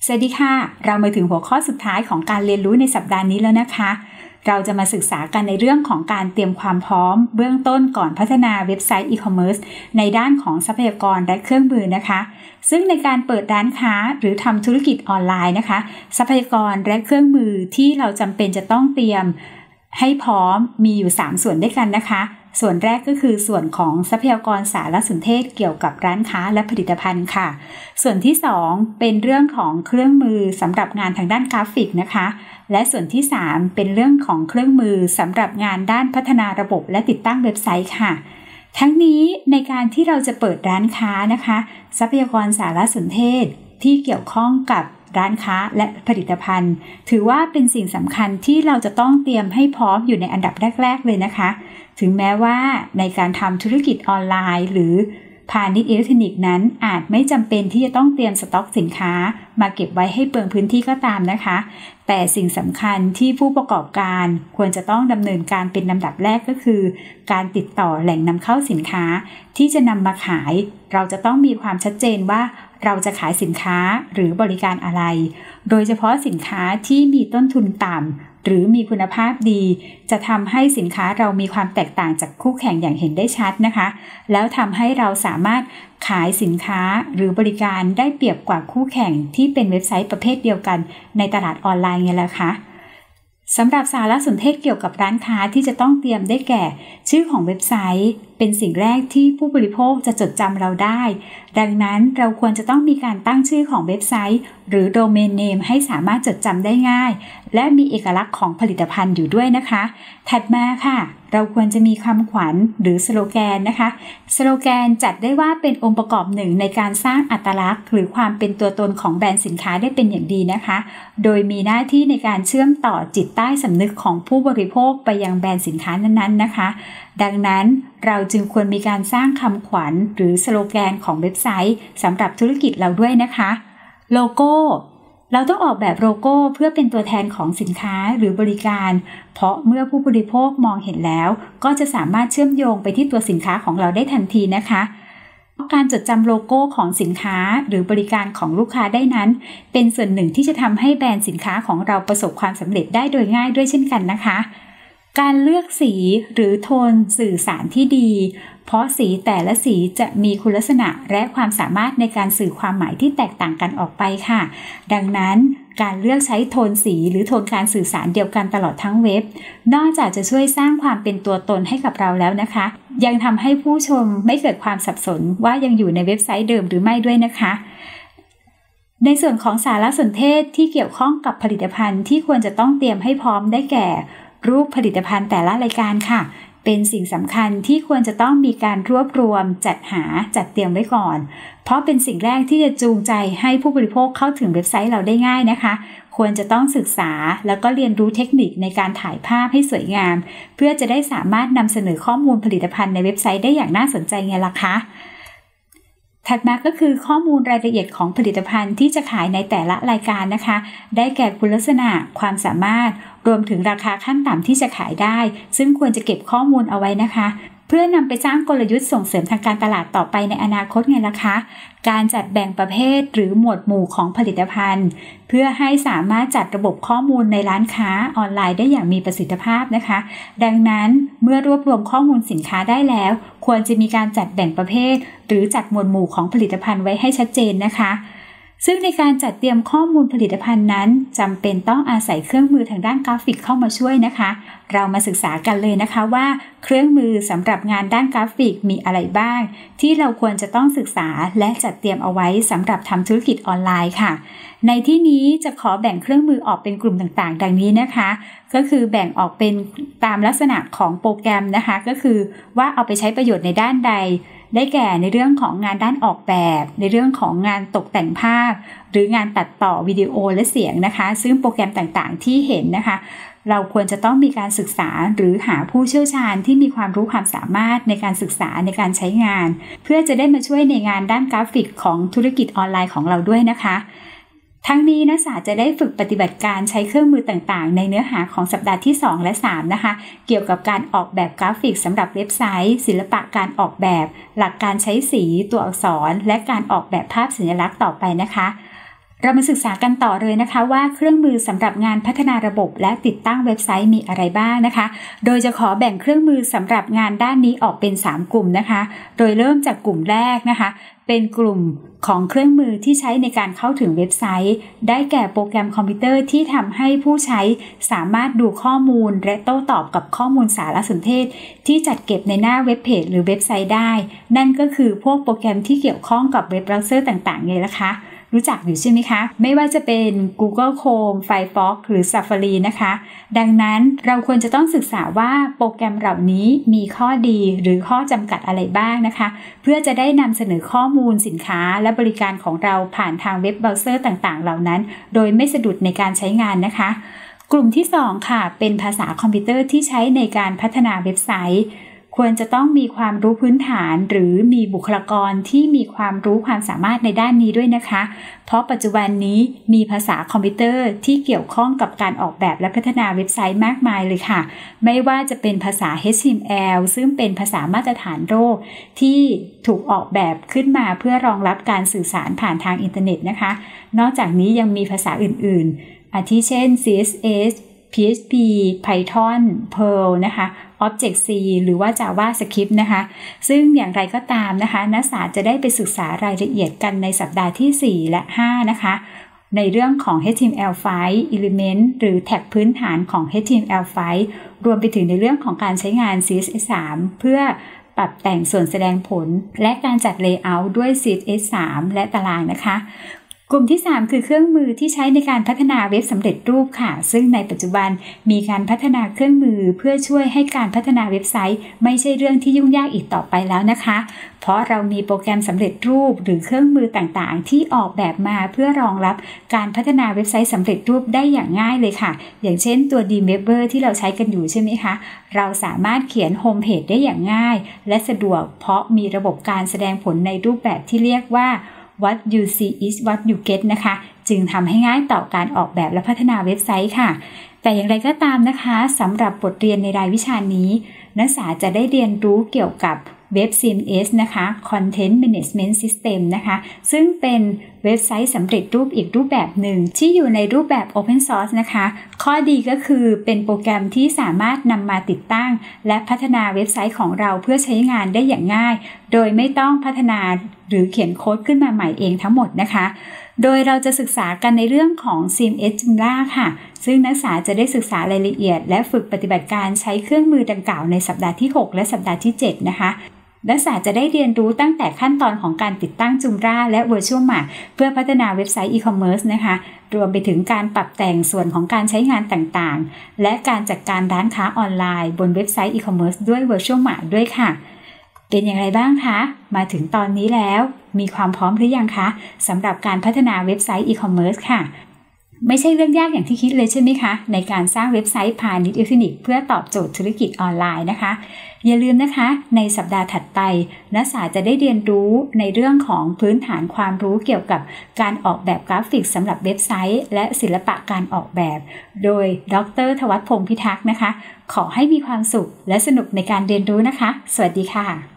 สวัสดีค่ะเรามาถึงหัวข้อสุดท้ายของการเรียนรู้ในสัปดาห์นี้แล้วนะคะเราจะมาศึกษากันในเรื่องของการเตรียมความพร้อมเบื้องต้นก่อนพัฒนาเว็บไซต์อีคอมเมิร์ซในด้านของทรัพยากรและเครื่องมือนะคะซึ่งในการเปิดร้านค้าหรือทำธุรกิจออนไลน์นะคะทรัพยากรและเครื่องมือที่เราจำเป็นจะต้องเตรียมให้พร้อมมีอยู่3ส่วนด้วยกันนะคะส่วนแรกก็คือส่วนของทรัพยากรสารสนเทศเกี่ยวกับร้านค้าและผลิตภัณฑ์ค่ะส่วนที่2เป็นเรื่องของเครื่องมือสำหรับงานทางด้านกราฟิกนะคะและส่วนที่3เป็นเรื่องของเครื่องมือสำหรับงานด้านพัฒนาระบบและติดตั้งเว็บไซต์ค่ะทั้งนี้ในการที่เราจะเปิดร้านค้านะคะทรัพยากรสารสนเทศที่เกี่ยวข้องกับร้านค้าและผลิตภัณฑ์ถือว่าเป็นสิ่งสำคัญที่เราจะต้องเตรียมให้พร้อมอยู่ในอันดับแรกๆเลยนะคะถึงแม้ว่าในการทำธุรกิจออนไลน์หรือพาณิชย์อิเล็กทรอนิกส์นั้นอาจไม่จำเป็นที่จะต้องเตรียมสต็อกสินค้ามาเก็บไว้ให้เปลืองพื้นที่ก็ตามนะคะแต่สิ่งสำคัญที่ผู้ประกอบการควรจะต้องดำเนินการเป็นลำดับแรกก็คือการติดต่อแหล่งนำเข้าสินค้าที่จะนำมาขายเราจะต้องมีความชัดเจนว่าเราจะขายสินค้าหรือบริการอะไรโดยเฉพาะสินค้าที่มีต้นทุนต่ำหรือมีคุณภาพดีจะทำให้สินค้าเรามีความแตกต่างจากคู่แข่งอย่างเห็นได้ชัดนะคะแล้วทำให้เราสามารถขายสินค้าหรือบริการได้เปรียบกว่าคู่แข่งที่เป็นเว็บไซต์ประเภทเดียวกันในตลาดออนไลน์ไงล่ะคะสำหรับสารสนเทศเกี่ยวกับร้านค้าที่จะต้องเตรียมได้แก่ชื่อของเว็บไซต์เป็นสิ่งแรกที่ผู้บริโภคจะจดจำเราได้ดังนั้นเราควรจะต้องมีการตั้งชื่อของเว็บไซต์หรือโดเมนเนมให้สามารถจดจำได้ง่ายและมีเอกลักษณ์ของผลิตภัณฑ์อยู่ด้วยนะคะถัดมาค่ะเราควรจะมีคำขวัญหรือสโลแกนนะคะสโลแกนจัดได้ว่าเป็นองค์ประกอบหนึ่งในการสร้างอัตลักษณ์หรือความเป็นตัวตนของแบรนด์สินค้าได้เป็นอย่างดีนะคะโดยมีหน้าที่ในการเชื่อมต่อจิตใต้สำนึกของผู้บริโภคไปยังแบรนด์สินค้านั้นๆนะคะดังนั้นเราจึงควรมีการสร้างคำขวัญหรือสโลแกนของเว็บไซต์สำหรับธุรกิจเราด้วยนะคะโลโก้เราต้องออกแบบโลโก้เพื่อเป็นตัวแทนของสินค้าหรือบริการเพราะเมื่อผู้บริโภคมองเห็นแล้วก็จะสามารถเชื่อมโยงไปที่ตัวสินค้าของเราได้ทันทีนะคะการจดจำโลโก้ของสินค้าหรือบริการของลูกค้าได้นั้นเป็นส่วนหนึ่งที่จะทำให้แบรนด์สินค้าของเราประสบความสำเร็จได้โดยง่ายด้วยเช่นกันนะคะการเลือกสีหรือโทนสื่อสารที่ดีเพราะสีแต่ละสีจะมีคุณลักษณะและความสามารถในการสื่อความหมายที่แตกต่างกันออกไปค่ะดังนั้นการเลือกใช้โทนสีหรือโทนการสื่อสารเดียวกันตลอดทั้งเว็บนอกจากจะช่วยสร้างความเป็นตัวตนให้กับเราแล้วนะคะยังทำให้ผู้ชมไม่เกิดความสับสนว่ายังอยู่ในเว็บไซต์เดิมหรือไม่ด้วยนะคะในส่วนของสารสนเทศที่เกี่ยวข้องกับผลิตภัณฑ์ที่ควรจะต้องเตรียมให้พร้อมได้แก่รูปผลิตภัณฑ์แต่ละรายการค่ะเป็นสิ่งสำคัญที่ควรจะต้องมีการรวบรวมจัดหาจัดเตรียมไว้ก่อนเพราะเป็นสิ่งแรกที่จะจูงใจให้ผู้บริโภคเข้าถึงเว็บไซต์เราได้ง่ายนะคะควรจะต้องศึกษาแล้วก็เรียนรู้เทคนิคในการถ่ายภาพให้สวยงามเพื่อจะได้สามารถนำเสนอข้อมูลผลิตภัณฑ์ในเว็บไซต์ได้อย่างน่าสนใจไงล่ะคะถัดมาก็คือข้อมูลรายละเอียดของผลิตภัณฑ์ที่จะขายในแต่ละรายการนะคะได้แก่คุณลักษณะความสามารถรวมถึงราคาขั้นต่ำที่จะขายได้ซึ่งควรจะเก็บข้อมูลเอาไว้นะคะเพื่อนำไปสร้างกลยุทธ์ส่งเสริมทางการตลาดต่อไปในอนาคตไงล่ะคะการจัดแบ่งประเภทหรือหมวดหมู่ของผลิตภัณฑ์เพื่อให้สามารถจัดระบบข้อมูลในร้านค้าออนไลน์ได้อย่างมีประสิทธิภาพนะคะดังนั้นเมื่อรวบรวมข้อมูลสินค้าได้แล้วควรจะมีการจัดแบ่งประเภทหรือจัดหมวดหมู่ของผลิตภัณฑ์ไว้ให้ชัดเจนนะคะซึ่งในการจัดเตรียมข้อมูลผลิตภัณฑ์นั้นจำเป็นต้องอาศัยเครื่องมือทางด้านกราฟิกเข้ามาช่วยนะคะเรามาศึกษากันเลยนะคะว่าเครื่องมือสำหรับงานด้านกราฟิกมีอะไรบ้างที่เราควรจะต้องศึกษาและจัดเตรียมเอาไว้สำหรับทำธุรกิจออนไลน์ค่ะในที่นี้จะขอแบ่งเครื่องมือออกเป็นกลุ่มต่างๆดังนี้นะคะก็คือแบ่งออกเป็นตามลักษณะของโปรแกรมนะคะก็คือว่าเอาไปใช้ประโยชน์ในด้านใดได้แก่ในเรื่องของงานด้านออกแบบในเรื่องของงานตกแต่งภาพหรืองานตัดต่อวิดีโอและเสียงนะคะซึ่งโปรแกรมต่างๆที่เห็นนะคะเราควรจะต้องมีการศึกษาหรือหาผู้เชี่ยวชาญที่มีความรู้ความสามารถในการศึกษาในการใช้งานเพื่อจะได้มาช่วยในงานด้านกราฟิกของธุรกิจออนไลน์ของเราด้วยนะคะทั้งนี้นักศึกษาจะได้ฝึกปฏิบัติการใช้เครื่องมือต่างๆในเนื้อหาของสัปดาห์ที่2และ3นะคะเกี่ยวกับการออกแบบกราฟิกสำหรับเว็บไซต์ศิลปะการออกแบบหลักการใช้สีตัวอักษรและการออกแบบภาพสัญลักษณ์ต่อไปนะคะเรามาศึกษากันต่อเลยนะคะว่าเครื่องมือสำหรับงานพัฒนาระบบและติดตั้งเว็บไซต์มีอะไรบ้างนะคะโดยจะขอแบ่งเครื่องมือสำหรับงานด้านนี้ออกเป็น3กลุ่มนะคะโดยเริ่มจากกลุ่มแรกนะคะเป็นกลุ่มของเครื่องมือที่ใช้ในการเข้าถึงเว็บไซต์ได้แก่โปรแกรมคอมพิวเตอร์ที่ทำให้ผู้ใช้สามารถดูข้อมูลและโต้ตอบกับข้อมูลสารสนเทศที่จัดเก็บในหน้าเว็บเพจหรือเว็บไซต์ได้นั่นก็คือพวกโปรแกรมที่เกี่ยวข้องกับเว็บเบราว์เซอร์ต่างๆไงล่ะคะรู้จักอยู่ใช่ไหมคะไม่ว่าจะเป็น Google Chrome Firefox หรือ Safari นะคะดังนั้นเราควรจะต้องศึกษาว่าโปรแกรมเหล่านี้มีข้อดีหรือข้อจำกัดอะไรบ้างนะคะเพื่อจะได้นำเสนอข้อมูลสินค้าและบริการของเราผ่านทางเว็บเบราว์เซอร์ต่างๆเหล่านั้นโดยไม่สะดุดในการใช้งานนะคะกลุ่มที่2ค่ะเป็นภาษาคอมพิวเตอร์ที่ใช้ในการพัฒนาเว็บไซต์ควรจะต้องมีความรู้พื้นฐานหรือมีบุคลากรที่มีความรู้ความสามารถในด้านนี้ด้วยนะคะเพราะปัจจุบันนี้มีภาษาคอมพิวเตอร์ที่เกี่ยวข้องกับการออกแบบและพัฒนาเว็บไซต์มากมายเลยค่ะไม่ว่าจะเป็นภาษา HTML ซึ่งเป็นภาษามาตรฐานโลกที่ถูกออกแบบขึ้นมาเพื่อรองรับการสื่อสารผ่านทางอินเทอร์เน็ตนะคะนอกจากนี้ยังมีภาษาอื่นๆอาทิเช่น CSS PHP Python Perl นะคะ Object-C หรือว่า JavaScript นะคะซึ่งอย่างไรก็ตามนะคะนักศึกษาจะได้ไปศึกษารายละเอียดกันในสัปดาห์ที่4และ5นะคะในเรื่องของ HTML5 Element หรือแท็กพื้นฐานของ HTML5 รวมไปถึงในเรื่องของการใช้งาน CSS3 เพื่อปรับแต่งส่วนแสดงผลและการจัด Layout ด้วย CSS3 และตารางนะคะกลุ่มที่3คือเครื่องมือที่ใช้ในการพัฒนาเว็บสำเร็จรูปค่ะซึ่งในปัจจุบันมีการพัฒนาเครื่องมือเพื่อช่วยให้การพัฒนาเว็บไซต์ไม่ใช่เรื่องที่ยุ่งยากอีกต่อไปแล้วนะคะเพราะเรามีโปรแกรมสำเร็จรูปหรือเครื่องมือต่างๆที่ออกแบบมาเพื่อรองรับการพัฒนาเว็บไซต์สำเร็จรูปได้อย่างง่ายเลยค่ะอย่างเช่นตัว Dmapper ที่เราใช้กันอยู่ใช่ไหมคะเราสามารถเขียนโฮมเพจได้อย่างง่ายและสะดวกเพราะมีระบบการแสดงผลในรูปแบบที่เรียกว่าWhat you see is what you get นะคะจึงทำให้ง่ายต่อการออกแบบและพัฒนาเว็บไซต์ค่ะแต่อย่างไรก็ตามนะคะสำหรับบทเรียนในรายวิชานี้นักศึกษาจะได้เรียนรู้เกี่ยวกับเว็บ CMS นะคะ Content Management System นะคะซึ่งเป็นเว็บไซต์สำเร็จรูปอีกรูปแบบหนึ่งที่อยู่ในรูปแบบ Open Source นะคะข้อดีก็คือเป็นโปรแกรมที่สามารถนำมาติดตั้งและพัฒนาเว็บไซต์ของเราเพื่อใช้งานได้อย่างง่ายโดยไม่ต้องพัฒนาหรือเขียนโค้ดขึ้นมาใหม่เองทั้งหมดนะคะโดยเราจะศึกษากันในเรื่องของ CMS Joomla ค่ะซึ่งนักศึกษาจะได้ศึกษารายละเอียดและฝึกปฏิบัติการใช้เครื่องมือดังกล่าวในสัปดาห์ที่6และสัปดาห์ที่7นะคะนักศึกษาจะได้เรียนรู้ตั้งแต่ขั้นตอนของการติดตั้ง Joomla และ Virtual Mart เพื่อพัฒนาเว็บไซต์ e-commerce นะคะรวมไปถึงการปรับแต่งส่วนของการใช้งานต่างๆและการจัดการร้านค้าออนไลน์บนเว็บไซต์ e-commerce ด้วย Virtual Mart ด้วยค่ะเป็นอย่างไรบ้างคะมาถึงตอนนี้แล้วมีความพร้อมหรือยังคะสำหรับการพัฒนาเว็บไซต์ e-commerce ค่ะไม่ใช่เรื่องยากอย่างที่คิดเลยใช่ไหมคะในการสร้างเว็บไซต์พาณิชย์อิเล็กทรอนิกส์เพื่อตอบโจทย์ธุรกิจออนไลน์นะคะอย่าลืมนะคะในสัปดาห์ถัดไปนักศึกษาจะได้เรียนรู้ในเรื่องของพื้นฐานความรู้เกี่ยวกับการออกแบบกราฟิกสำหรับเว็บไซต์และศิลปะการออกแบบโดยดร.ธวัชพงษ์พิทักษ์นะคะขอให้มีความสุขและสนุกในการเรียนรู้นะคะสวัสดีค่ะ